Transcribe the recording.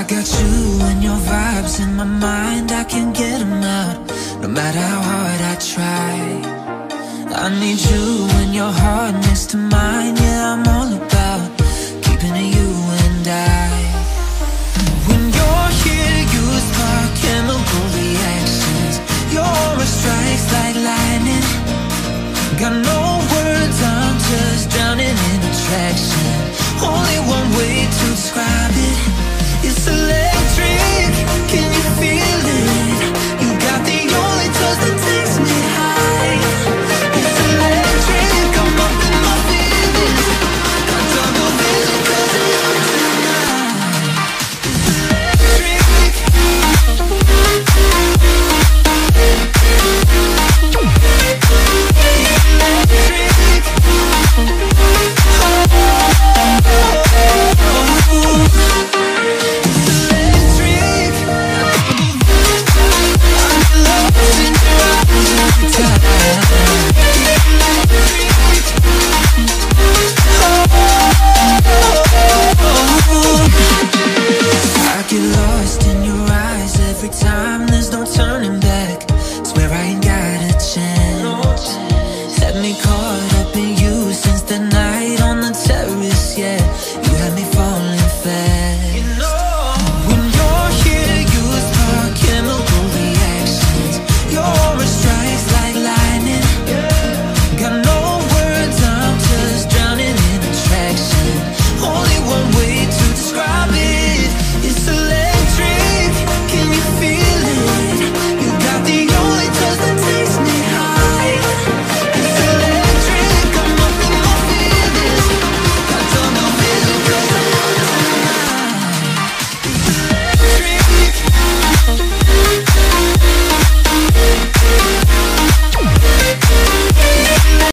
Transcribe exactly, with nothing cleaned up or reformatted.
got you and your vibes in my mind, I can't get them out, no matter how hard I try. I need you and your heart next to mine, yeah, I'm all about keeping it you and I. When you're here, you spark chemical reactions. Your aura strikes like lightning. Got no words, I'm just drowning in attraction. Only one way to describe it. It's electric, can you feel it? You got the only touch that takes me high. It's electric, I'm up in my feelings. Got double vision 'cause of you tonight. It's electric. I get lost in your eyes every time, there's no turning back. Swear I ain't got a chance. Let me call